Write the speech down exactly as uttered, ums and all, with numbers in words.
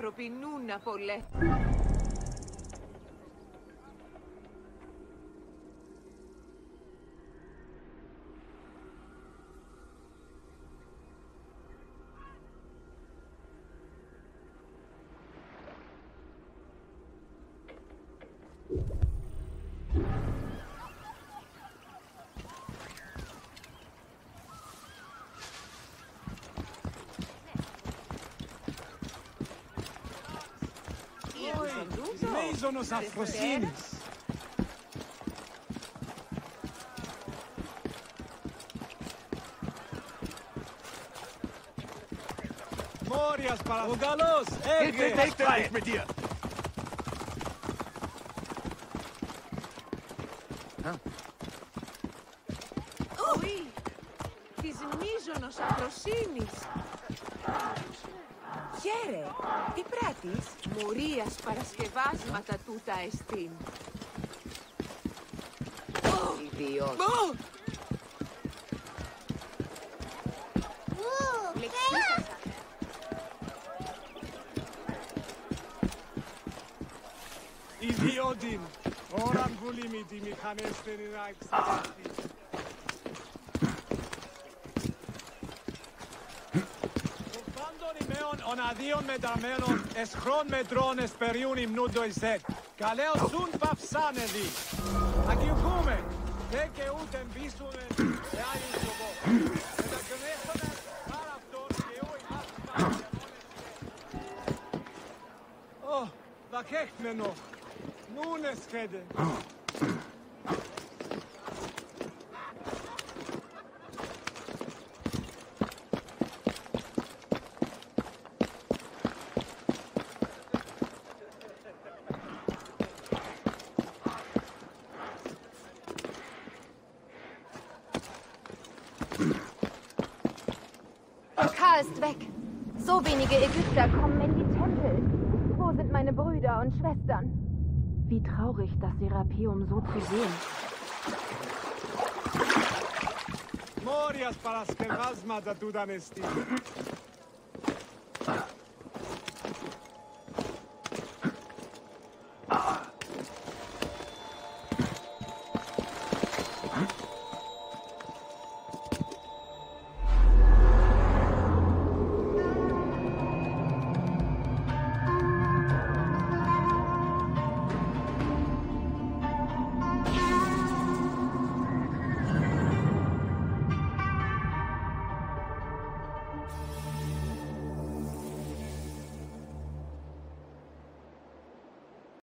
άνθρωποι νουν απολέ. Μέιζωνος αφροσύνης. Μόριας παρα... Ο καλός, έρχε! με dir! Ουί, της μίζωνος αφροσύνης. Χαίρε, τι πράττεις? Μουρίας παρασκευάσματα τούτα εστίν. Ιδιότητα. Ιδιότην, ώραν βουλήμη τη μηχανέστερη να εξαρτηθεί. On αδείων μεταμένων εσχρών μετρών εσπεριούν υμνούντο εισέτ. Καλέως σουν παυσάνεδι. Αγιουχούμε. Δε και ούτε εμπίσουμε σε άλλη σκοπό. Μετακονέχομαι πάρα αυτόν και ού ημάς Ω, βαχέχμενο. Νουν εσχέτε. Ist weg. So wenige Ägypter kommen in die Tempel. Wo sind meine Brüder und Schwestern? Wie traurig, das Serapeum so zu sehen. Μόριας παρασκευάσματα τούταν εστί.